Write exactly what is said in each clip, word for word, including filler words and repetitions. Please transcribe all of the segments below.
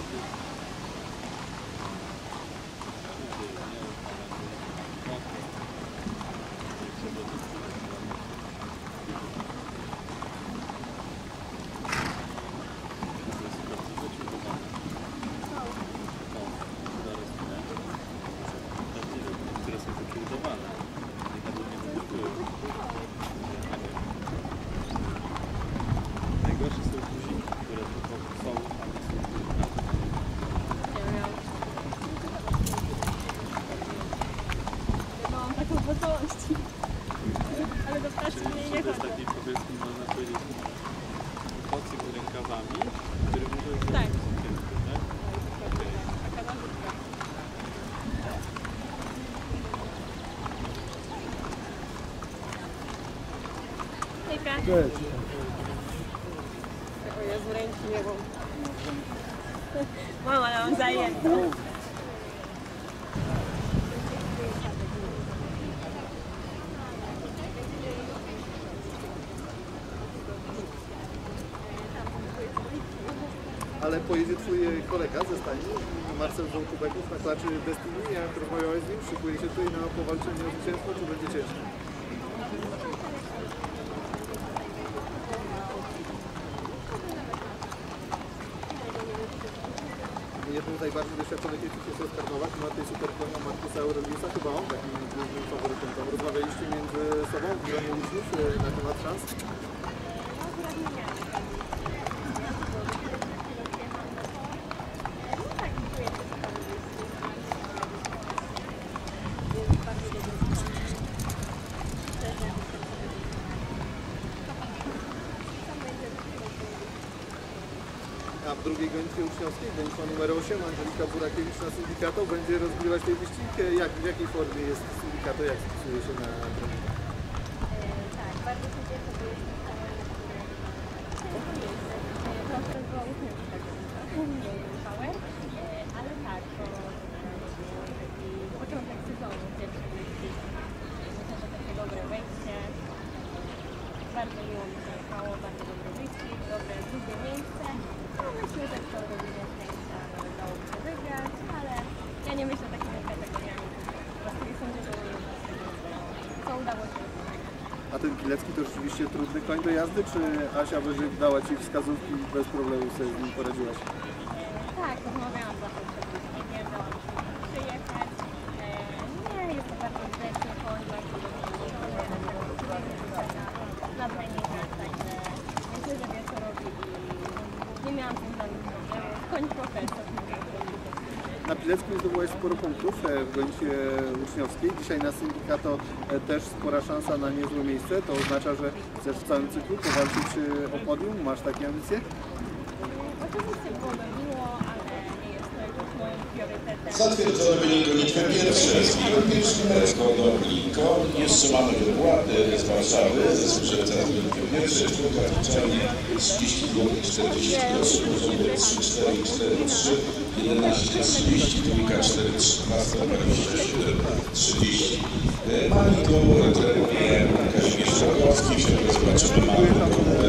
Ale do pracy mnie nie chodzi. To jest taki, powiedzmy, można powiedzieć, kocyk z rękawami, który może zrobić tak. sukienkę, tak? Okay. Taka narzędzia. Hejka. Cześć. O Jezu, ręki nie mam. Mama, ale mam zajęte. Ale pojedzie twój kolega ze Stani, Marcel Żołkubeków, na klaczy Destiny. Jak rozmawiałeś z nim, szykuje się tutaj na powalczenie o zwycięstwo, czy będzie ciężko? Jednym z najbardziej doświadczonych jeźdźców jest Oskar Nowak, ma tej superkonia Markusa Aureliusa, chyba on takim głównym faworytem. Tam rozmawialiście między sobą, w gronie uczniów, na temat szans? A w drugiej gonitwie uczniowskiej, gonitwa numer osiem, Angelika Burakiewicz na Syndikato będzie rozgrywać tej wyścig. Jak, w jakiej formie jest Syndikato, jak spisuje się na treningu? Tak, bardzo się cieszę, bo jestem trochę z uczniowskiego, ale tak, to taki początek sezonu, pierwszy wyścig. Myślę, że takie dobre wejście. Bardzo miło mi się jechało, bardzo dobry wyścig, dobre drugie miejsce. No myślę, że kto robinie szczęścia udało mi się wygrać, ale ja nie myślę takimi kategoriami. Właściwie sądzę, że co udało się wygrać. A ten Pilecki to rzeczywiście trudny koń do jazdy, czy Asia Wyżyk dała Ci wskazówki i bez problemu sobie z nim poradziłaś? Tak, rozmawiałam zawsze przed wyścigiem, dałam się przyjechać. Nie, jest to bardzo grzeczny koń, bardzo na treningach, także myślę, że wieczorowi i nie miałam tym żadnych problemów. Koń profesor. Na Pileckim zdobyłaś sporo punktów w gonitwie uczniowskiej. Dzisiaj na Syndikato też spora szansa na niezłe miejsce. To oznacza, że chcesz w całym cyklu powalczyć o podium? Masz takie ambicje? Oczywiście byłoby miło, ale nie jest to już moim priorytetem. Zatwierdzony wynik gonitwy pierwszej. Z pierwszym Skodą i Koń. Jeszcze mamy wykłady z Warszawy. Zespół teraz gonitwy pierwszej. Czwórka liczenie trzydzieści złotych czterdzieści groszy. Poziomie trzy cztery cztery trzy. jedenaście trzydzieści. Dwójka cztery trzynaście dwadzieścia siedem trzydzieści. Maniko trenuje Kazimierz Czarkowski. W środku zobaczymy Maniko.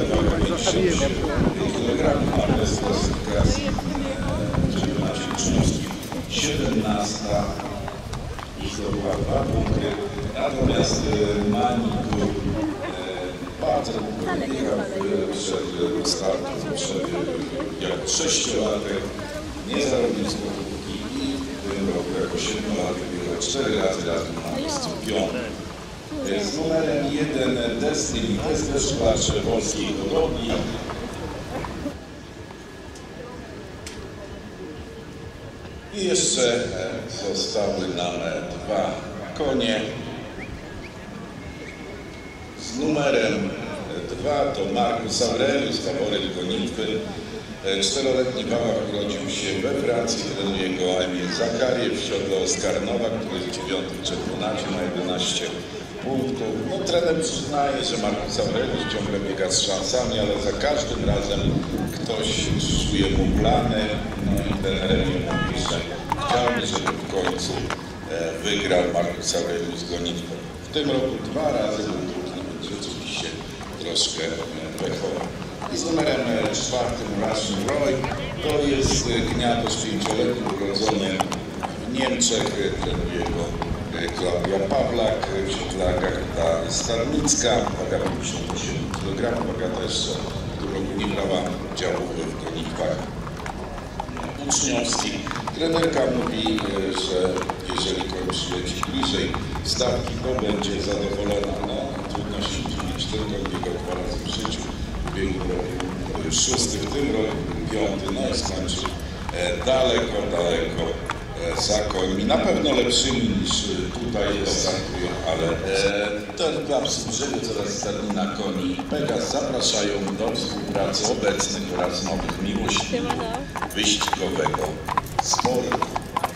Kilogramów mamy z klasyfikacji czempionacie uczniowskim. siedemnasta i zdobyła dwa punkty. Natomiast Maniku bardzo długo jechał przed startem, przed jak sześciolatek. Nie zarobił złotówki i w tym roku jako siedmiolatek jechał cztery razy razem na miejscu piątym. Z numerem jeden Destiny, to jest też klacze polskiej hodowli. I jeszcze zostały nam dwa konie. Z numerem dwa to Markus Aurelius, faworyt gonitwy. Czteroletni Wałach urodził się we Francji, trenuje go Emil Zakariew, w siodle Oskar Nowak, który jest dziewiąty w czempionacie na jedenaście punktów. No, trener przyznaje, że Markus Aurelius ciągle biega z szansami, ale za każdym razem ktoś szuje mu plany. No i trener Emil mówi, że chciałby, żeby w końcu wygrał Markus Aurelius gonitwę. W tym roku dwa razy był trudny, więc rzeczywiście troszkę pechowy. I z numerem czwartym Russian Roy, to jest gniadosz pięcioletni, urodzony w Niemczech, trenuje go Klaudia Pawlak, w siedlakach ta Starnicka, waga pięćdziesiąt osiem kilogramów, waga też w tym roku nie brała udziału w gonitwach uczniowskich. Trenerka mówi, że jeżeli koń przyleci bliżej stawki, to będzie zadowolona. No, trudno się dziwić, ten koń biegał dwa razy w życiu, w ubiegłym roku szósty, w tym roku piąty, no i skończył daleko, daleko za końmi, na pewno lepszymi niż tutaj startują, ale e, ten klub Służewie oraz Stadnina Koni Pegas zapraszają do współpracy obecnych oraz nowych miłośników wyścigowego sportu.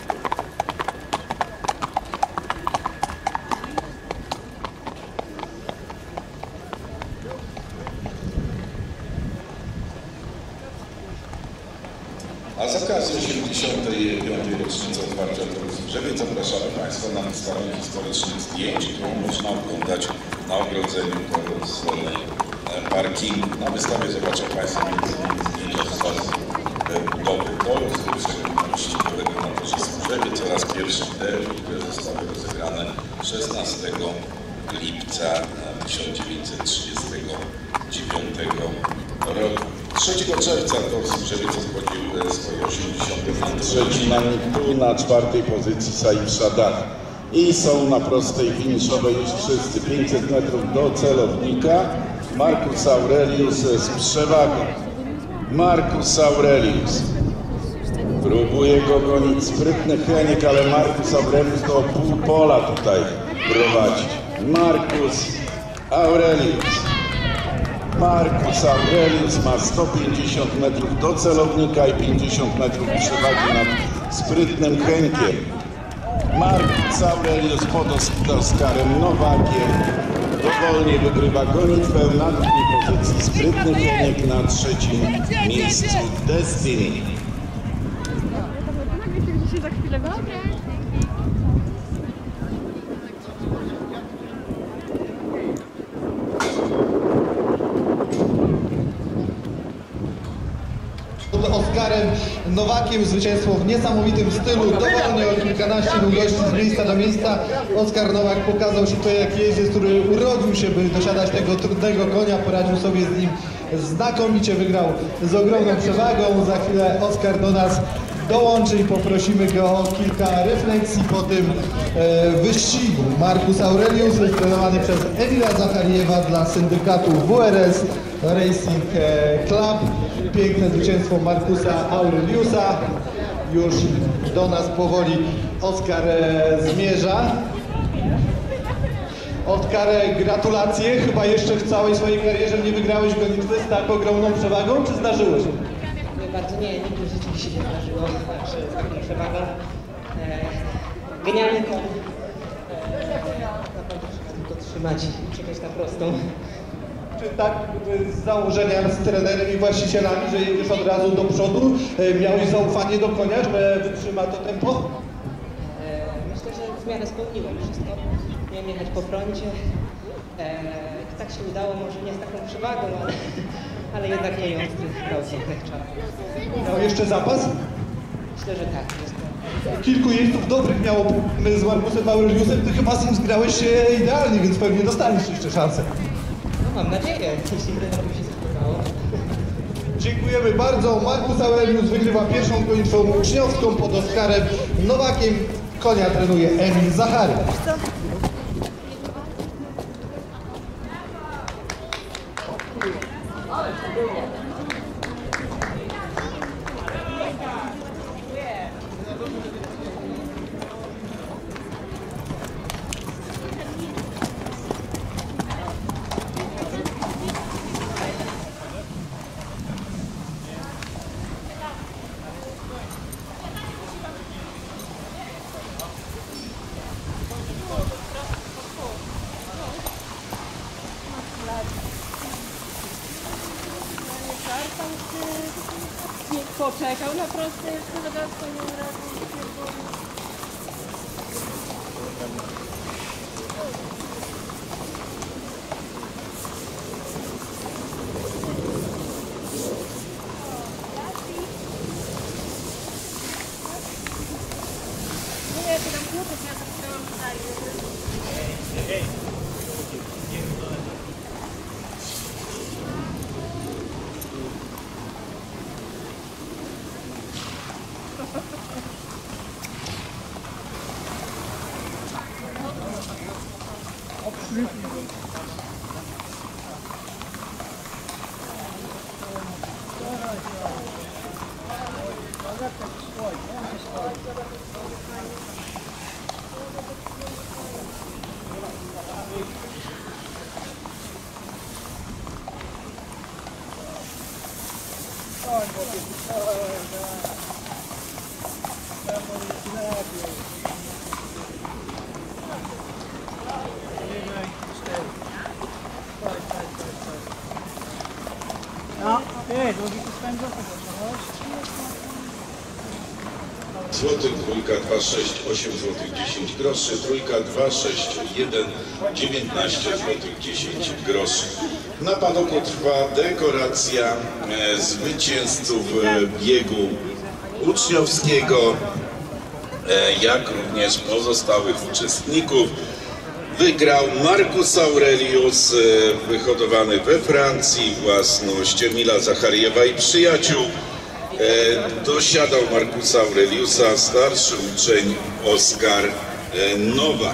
A z okazji osiemdziesiątej piątej rocznicy otwarcia Toru Służewie zapraszamy Państwa na wystawę historycznych zdjęć, którą można oglądać na ogrodzeniu toru z wolnej parkingu. Na wystawie zobaczą Państwo między innymi zdjęcia z fazy budowy toru, z pierwszego wyścigowego na torze Służewie oraz pierwszych derby, które zostały rozegrane szesnastego lipca tysiąc dziewięćset trzydziestego dziewiątego roku. trzeciego czerwca Tor Służewiec obchodził swoje osiemdziesiąte trzeci na tu na czwartej pozycji Saib Shadach. I są na prostej finiszowej już wszyscy. pięćset metrów do celownika. Marcus Aurelius z przewagą. Marcus Aurelius. Próbuje go gonić sprytny Heniek, ale Marcus Aurelius do pół pola tutaj prowadzi. Marcus Aurelius. Marcus Aurelius ma sto pięćdziesiąt metrów do celownika i pięćdziesiąt metrów przewagi nad sprytnym Henkiem. Marcus Aurelius pod Oskarem Nowakiem dowolnie wygrywa gonitwę na drugiej pozycji. Sprytny Heniek na trzecim miejscu Destiny. Oskarem Nowakiem, zwycięstwo w niesamowitym stylu, dowolnie o kilkanaście długości z miejsca do miejsca. Oskar Nowak pokazał się to jak jeździec, który urodził się, by dosiadać tego trudnego konia, poradził sobie z nim znakomicie, wygrał z ogromną przewagą. Za chwilę Oskar do nas dołączy i poprosimy go o kilka refleksji po tym e, wyścigu. Marcus Aurelius jest trenowany przez Emila Zacharijewa dla syndykatu W R S Racing Club. Piękne zwycięstwo Marcusa Aureliusa. Już do nas powoli Oskar e, zmierza. Oskar, gratulacje. Chyba jeszcze w całej swojej karierze nie wygrałeś gonitwy z tak ogromną przewagą, czy zdarzyło się? Bardzo nie, nigdy w życiu mi się nie zdarzyło, także z taką przewagą. E, genialny koń. E, naprawdę trzeba tylko trzymać i czekać na prostą. Czy tak z założenia z trenerem i właścicielami, że jedziesz od razu do przodu? E, miałeś zaufanie do konia, że wytrzyma to tempo? E, myślę, że w miarę spełniłem wszystko. Miałem jechać po froncie. E, tak się udało, może nie z taką przewagą, ale, ale jednak nie ją brał jak trzeba. Miał jeszcze zapas? Myślę, że tak. Jest. Kilku jeźdźców dobrych miało z Marcusem Aureliusem. Ty chyba z nim zgrałeś się idealnie, więc pewnie dostaniesz jeszcze szansę. No mam nadzieję, jeśli trenerowi się spodobało. Dziękujemy bardzo. Marcus Aurelius wygrywa pierwszą gonitwą uczniowską pod Oskarem Nowakiem. Konia trenuje Emil Zachary. Nie poczekał na proste jeszcze dodatkową radę. Złotych, dwójka dwa sześć osiem złotych dziesięć groszy, trójka dwa sześć jeden dziewiętnaście złotych dziesięć groszy. Na padoku trwa dekoracja e, zwycięzców e, biegu uczniowskiego, e, jak również pozostałych uczestników. Wygrał Marcus Aurelius, e, wyhodowany we Francji, własność Emila Zacharijewa i przyjaciół. E, dosiadał Marcusa Aureliusa starszy uczeń Oskar e, Nowak.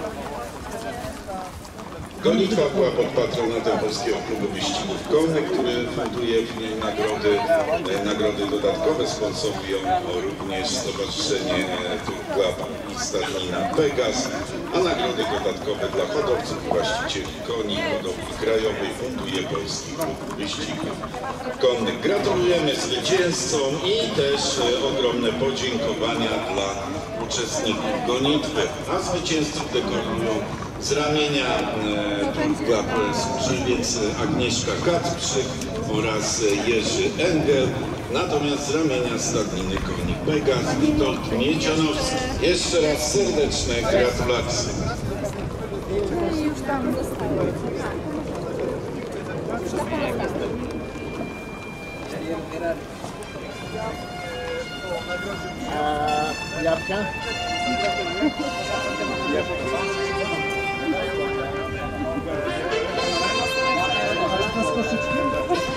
Gonitwa była pod patronatem Polskiego Klubu Wyścigów Konnych, który funduje nagrody, e, nagrody dodatkowe. Sponsorują również Stowarzyszenie Tour Club i Stadnina Pegas, a nagrody dodatkowe dla hodowców i właścicieli koni hodowli krajowej funduje Polski Klub Wyścigów Konnych. Gratulujemy zwycięzcom i też e, ogromne podziękowania dla uczestników gonitwy, a zwycięzców dekorują z ramienia e, Tour Club Służewiec Agnieszka Kacprzyk oraz Jerzy Engel, natomiast z ramienia Stadniny Koni Pegas Witold Miedzionowski. Jeszcze raz serdeczne gratulacje. Już tam zostało. A jabłka? Z koszyczkiem?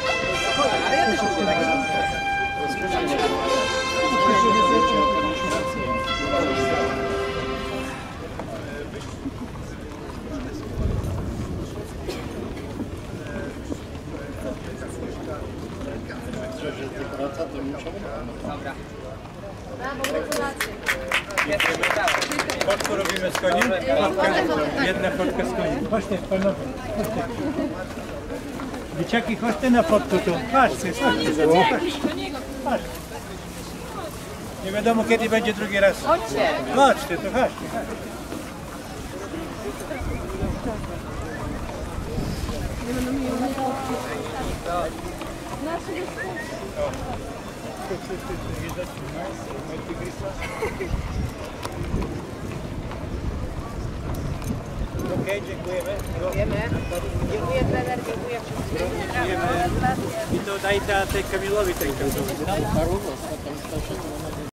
Dobra. Brawo, gratulacje. Fotkę robimy z koniem? Fotkę. Jedna fotka z koniem. Chodźcie, panowie. Chodźcie. Dzieciaki, chodźcie na fotkę tu. Patrzcie, chodźcie. Patrzcie. Nie wiadomo kiedy będzie drugi raz. Chodźcie. Chodźcie, to chodźcie. Okej, dziękujemy. Dziękujemy. Dziękuję trener, dziękuję wszystkim. I to daj tej Kamilowi tej